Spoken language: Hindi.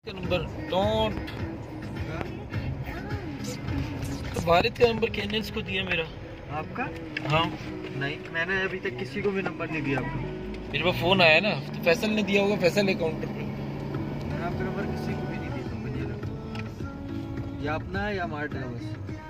नंबर डोंट तो भारत का नंबर कैनेंस को दिया मेरा। आपका? हाँ नहीं, मैंने अभी तक किसी को भी नंबर नहीं दिया आपको। मेरे पास फोन आया ना, तो फैसल ने दिया होगा, फैसल है काउंटर पे। मैंने आपका नंबर किसी को भी नहीं दिया, तो मुझे लगा या अपना है या मार्ट है बस।